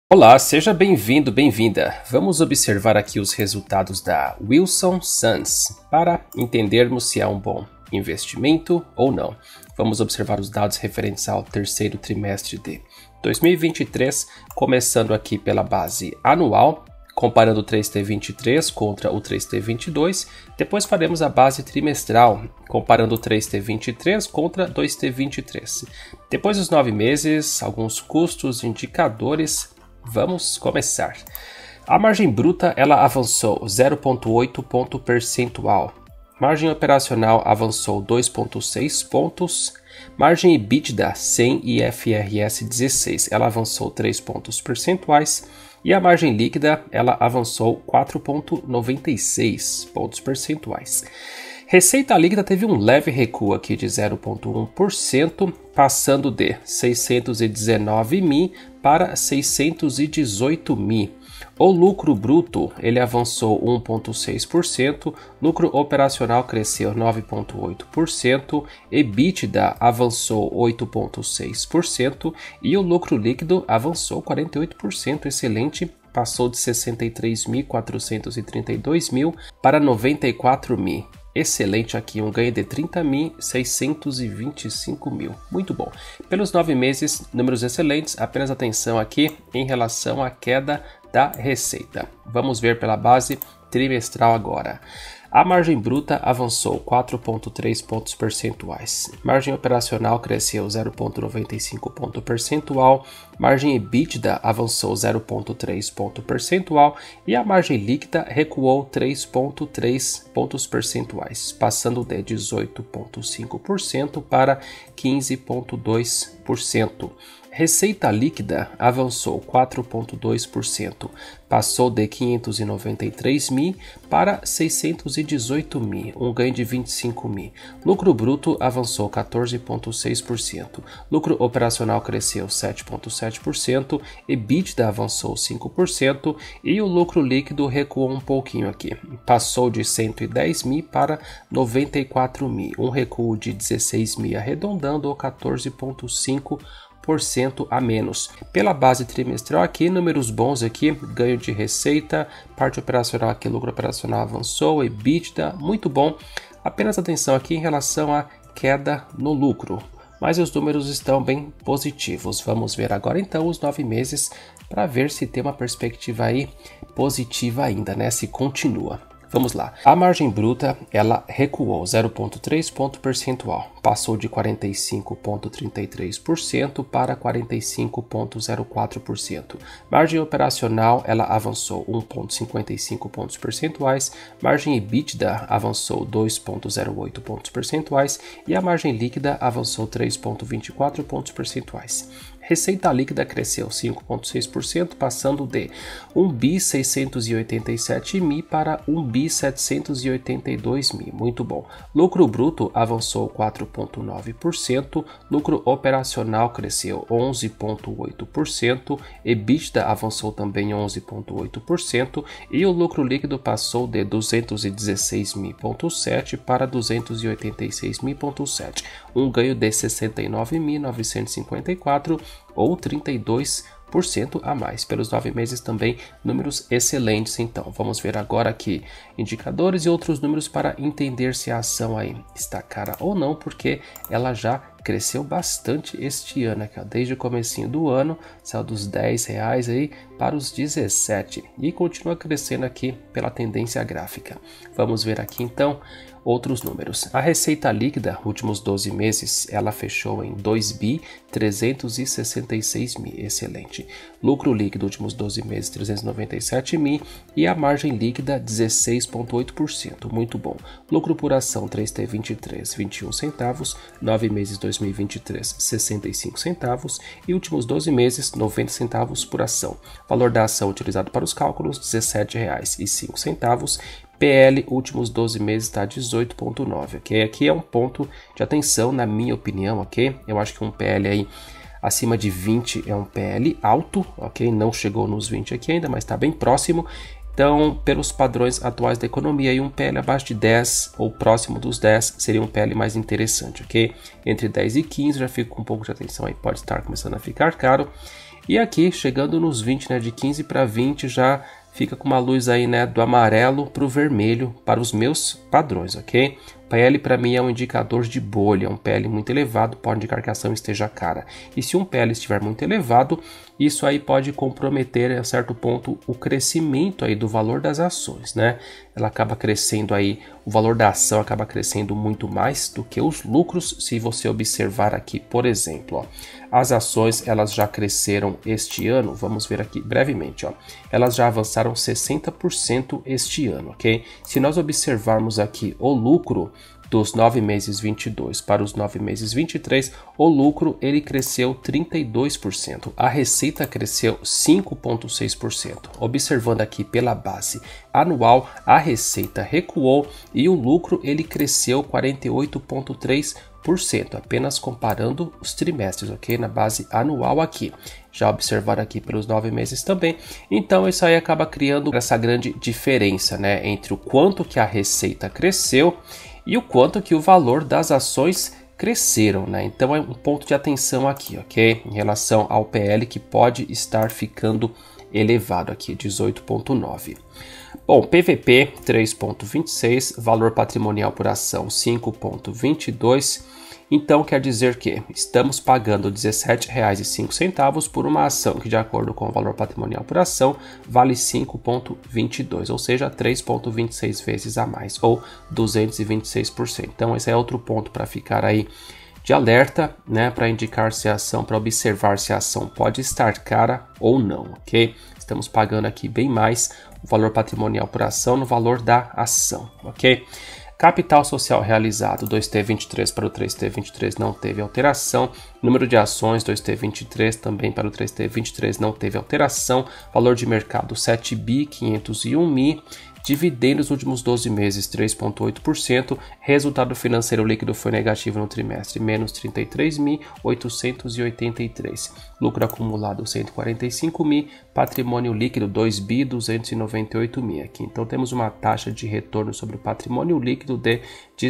Olá, seja bem-vindo, bem-vinda. Vamos observar aqui os resultados da Wilson Sons para entendermos se é um bom investimento ou não. Vamos observar os dados referentes ao terceiro trimestre de 2023, começando aqui pela base anual, comparando o 3T23 contra o 3T22. Depois faremos a base trimestral, comparando o 3T23 contra 2T23. Depois dos 9 meses, alguns custos, indicadores. Vamos começar. A margem bruta ela avançou 0,8 ponto percentual. Margem operacional avançou 2,6 pontos. Margem EBITDA sem IFRS 16 ela avançou 3 pontos percentuais. E a margem líquida ela avançou 4,96 pontos percentuais. Receita líquida teve um leve recuo aqui de 0,1%, passando de 619 mil para 618 mil. O lucro bruto ele avançou 1,6%, lucro operacional cresceu 9,8%, EBITDA avançou 8,6% e o lucro líquido avançou 48%, excelente. Passou de 63.432 mil para 94 mil. Excelente aqui, um ganho de 30.625 mil. Muito bom. Pelos 9 meses, números excelentes. Apenas atenção aqui em relação à queda da receita. Vamos ver pela base trimestral agora. A margem bruta avançou 4,3 pontos percentuais. Margem operacional cresceu 0,95 ponto percentual. Margem EBITDA avançou 0,3 ponto percentual. E a margem líquida recuou 3,3 pontos percentuais, passando de 18,5% para 15,2%. Receita líquida avançou 4,2%, passou de 593 mil para 618 mil, um ganho de 25 mil. Lucro bruto avançou 14,6%, lucro operacional cresceu 7,7%, EBITDA avançou 5% e o lucro líquido recuou um pouquinho aqui, passou de 110 mil para 94 mil, um recuo de 16 mil arredondando ou 14,5% a menos. Pela base trimestral aqui, números bons aqui, ganho de receita, parte operacional aqui, lucro operacional avançou, EBITDA, muito bom. Apenas atenção aqui em relação à queda no lucro, mas os números estão bem positivos. Vamos ver agora então os 9 meses para ver se tem uma perspectiva aí positiva ainda, né? Se continua. Vamos lá. A margem bruta, ela recuou 0,3 ponto percentual. Passou de 45,33% para 45,04%. Margem operacional, ela avançou 1,55 pontos percentuais. Margem EBITDA avançou 2,08 pontos percentuais. E a margem líquida avançou 3,24 pontos percentuais. Receita líquida cresceu 5,6%, passando de 1.687 mil para 1.782 mil. Muito bom. Lucro bruto avançou 4,9%, lucro operacional cresceu 11,8%, EBITDA avançou também 11,8% e o lucro líquido passou de 216.7 para 286.7, um ganho de 69.954 ou 32% a mais. Pelos 9 meses também números excelentes. Então vamos ver agora aqui indicadores e outros números para entender se a ação aí está cara ou não, porque ela já cresceu bastante este ano aqui, ó, desde o comecinho do ano, saiu dos R$10 aí para os 17 e continua crescendo aqui pela tendência gráfica. Vamos ver aqui então outros números. A receita líquida, últimos 12 meses, ela fechou em 2.366 mil, excelente. Lucro líquido, últimos 12 meses, 397 mil e a margem líquida 16,8%, muito bom. Lucro por ação 3T23, 21 centavos, 9 meses 2023, 65 centavos e últimos 12 meses, 90 centavos por ação. Valor da ação utilizado para os cálculos, R$17,05. PL, últimos 12 meses está 18,9, ok? Aqui é um ponto de atenção, na minha opinião, ok? Eu acho que um PL aí acima de 20 é um PL alto, ok? Não chegou nos 20 aqui ainda, mas está bem próximo. Então, pelos padrões atuais da economia, aí um PL abaixo de 10 ou próximo dos 10 seria um PL mais interessante, ok? Entre 10 e 15 já fica com um pouco de atenção aí, pode estar começando a ficar caro. E aqui, chegando nos 20, né, de 15 para 20, já fica com uma luz aí, né, do amarelo para o vermelho para os meus padrões, ok? PL para mim é um indicador de bolha, um PL muito elevado pode indicar que a ação esteja cara. E se um PL estiver muito elevado, isso aí pode comprometer a certo ponto o crescimento aí do valor das ações, né? Ela acaba crescendo aí, o valor da ação acaba crescendo muito mais do que os lucros, se você observar aqui, por exemplo, ó, as ações elas já cresceram este ano, vamos ver aqui brevemente, ó, elas já avançaram 60% este ano, ok? Se nós observarmos aqui o lucro dos 9 meses 22 para os 9 meses 23, o lucro ele cresceu 32%, a receita cresceu 5,6%. Observando aqui pela base anual, a receita recuou e o lucro ele cresceu 48,3%, apenas comparando os trimestres, ok? Na base anual aqui. Já observar aqui pelos 9 meses também. Então isso aí acaba criando essa grande diferença, né, entre o quanto que a receita cresceu e o quanto que o valor das ações cresceram, né? Então é um ponto de atenção aqui, ok? Em relação ao PL que pode estar ficando elevado aqui, 18,9. Bom, PVP 3,26, valor patrimonial por ação 5,22. Então quer dizer que estamos pagando R$ 17,05 por uma ação que, de acordo com o valor patrimonial por ação, vale 5,22, ou seja, 3,26 vezes a mais, ou 226%. Então esse é outro ponto para ficar aí de alerta, né, para indicar se a ação, para observar se a ação pode estar cara ou não, ok? Estamos pagando aqui bem mais o valor patrimonial por ação no valor da ação, ok? Capital social realizado 2T23 para o 3T23 não teve alteração. Número de ações 2T23 também para o 3T23 não teve alteração. Valor de mercado 7.501.000. Dividendos nos últimos 12 meses 3,8%. Resultado financeiro líquido foi negativo no trimestre, menos 33.883. Lucro acumulado 145.000. Patrimônio líquido 2.298.000 aqui. Então temos uma taxa de retorno sobre o patrimônio líquido de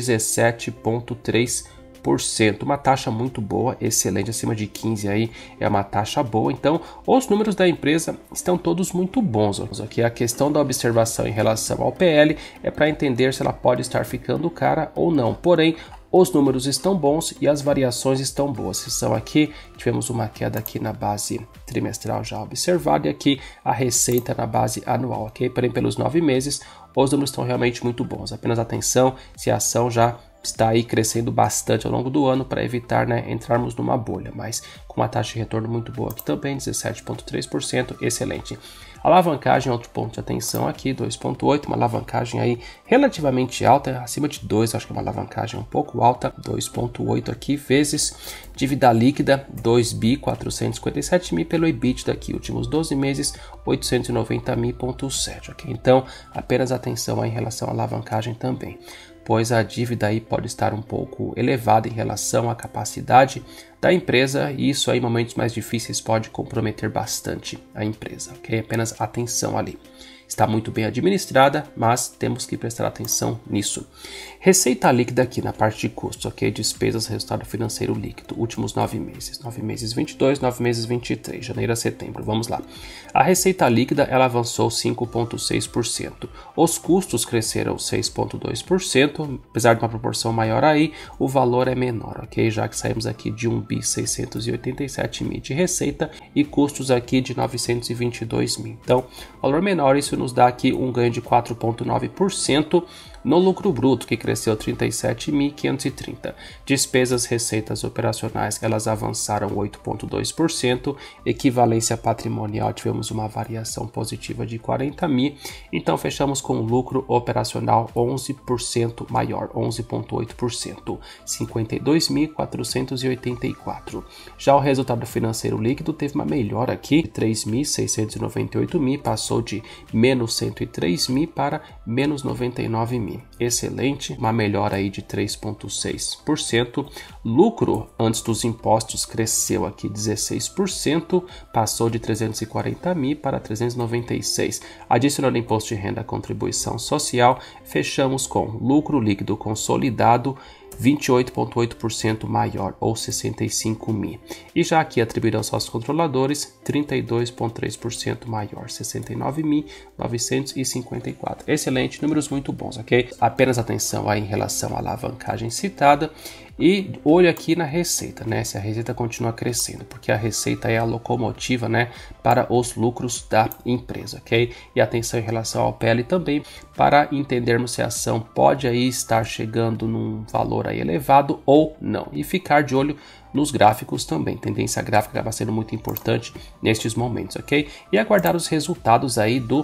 17,3%. Uma taxa muito boa, excelente, acima de 15 aí é uma taxa boa. Então os números da empresa estão todos muito bons. Aqui a questão da observação em relação ao PL é para entender se ela pode estar ficando cara ou não. Porém, os números estão bons e as variações estão boas. Se são aqui, tivemos uma queda aqui na base trimestral já observada e aqui a receita na base anual, ok? Porém, pelos 9 meses, os números estão realmente muito bons. Apenas atenção se a ação já está aí crescendo bastante ao longo do ano para evitar, né, entrarmos numa bolha, mas com uma taxa de retorno muito boa aqui também, 17,3%, excelente. Alavancagem, outro ponto de atenção aqui, 2,8, uma alavancagem aí relativamente alta, acima de 2, acho que é uma alavancagem um pouco alta, 2,8 aqui, vezes dívida líquida, 2.457.000 pelo EBITDA aqui, últimos 12 meses, 890.000,7, ok? Então, apenas atenção aí em relação à alavancagem também, pois a dívida aí pode estar um pouco elevada em relação à capacidade da empresa e isso aí em momentos mais difíceis pode comprometer bastante a empresa, ok? Apenas atenção ali. Está muito bem administrada, mas temos que prestar atenção nisso. Receita líquida aqui na parte de custos, ok? Despesas, resultado financeiro líquido, últimos 9 meses. 9 meses 22, 9 meses 23, janeiro a setembro, vamos lá. A receita líquida, ela avançou 5,6%. Os custos cresceram 6,2%, apesar de uma proporção maior aí, o valor é menor, ok? Já que saímos aqui de 1.687.000 de receita e custos aqui de 922.000. Então, valor menor, isso nos dá aqui um ganho de 4,9% no lucro bruto, que cresceu 37.530. Despesas, receitas operacionais, elas avançaram 8,2%. Equivalência patrimonial, tivemos uma variação positiva de 40.000. Então, fechamos com lucro operacional 11% maior, 11,8%, 52.484. Já o resultado financeiro líquido teve uma melhora aqui, 3.698.000, passou de menos 103.000 para menos 99.000. Excelente, uma melhora aí de 3,6%. Lucro antes dos impostos cresceu aqui 16%, passou de 340.000 para 396. Adicionando imposto de renda, contribuição social, fechamos com lucro líquido consolidado 28,8% maior, ou 65 mil. E já aqui atribuído aos sócios controladores, 32,3% maior, 69.954. Excelente, números muito bons, ok? Apenas atenção aí em relação à alavancagem citada. E olho aqui na receita, né? Se a receita continua crescendo, porque a receita é a locomotiva, né, para os lucros da empresa, ok? E atenção em relação ao PL também, para entendermos se a ação pode aí estar chegando num valor aí elevado ou não. E ficar de olho nos gráficos também, tendência gráfica acaba sendo muito importante nestes momentos, ok? E aguardar os resultados aí do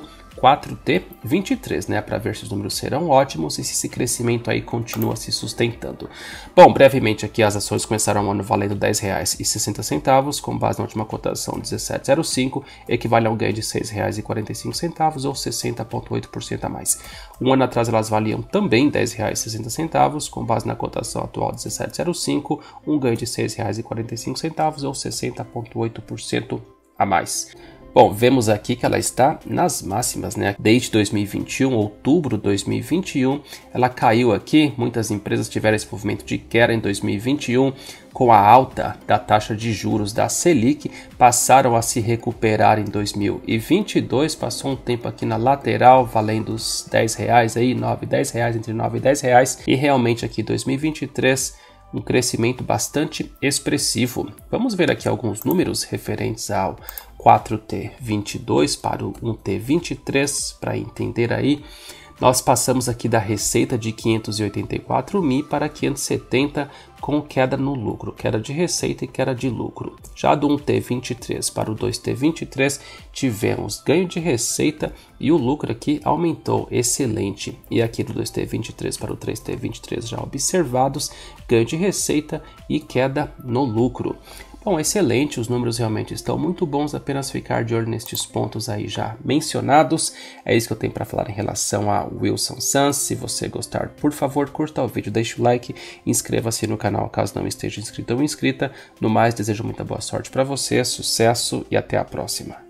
4T23, né, para ver se os números serão ótimos e se esse crescimento aí continua se sustentando. Bom, brevemente aqui as ações começaram o ano valendo R$ 10,60, com base na última cotação 17,05, equivale a um ganho de R$ 6,45 ou 60,8% a mais. Um ano atrás elas valiam também R$ 10,60, com base na cotação atual 17,05, um ganho de R$ 6,45 ou 60,8% a mais. Bom, vemos aqui que ela está nas máximas, né? Desde 2021, outubro de 2021, ela caiu aqui. Muitas empresas tiveram esse movimento de queda em 2021, com a alta da taxa de juros da Selic, passaram a se recuperar em 2022, passou um tempo aqui na lateral, valendo os R$10 aí, R$9, entre R$9 e R$10, e realmente aqui 2023, um crescimento bastante expressivo. Vamos ver aqui alguns números referentes ao 4T22 para o 1T23, para entender aí. Nós passamos aqui da receita de 584 mil para 570 com queda no lucro, queda de receita e queda de lucro. Já do 1T23 para o 2T23 tivemos ganho de receita e o lucro aqui aumentou, excelente. E aqui do 2T23 para o 3T23 já observados ganho de receita e queda no lucro. Bom, excelente, os números realmente estão muito bons, apenas ficar de olho nestes pontos aí já mencionados. É isso que eu tenho para falar em relação a Wilson Sons. Se você gostar, por favor, curta o vídeo, deixe o like, inscreva-se no canal caso não esteja inscrito ou inscrita. No mais, desejo muita boa sorte para você, sucesso e até a próxima.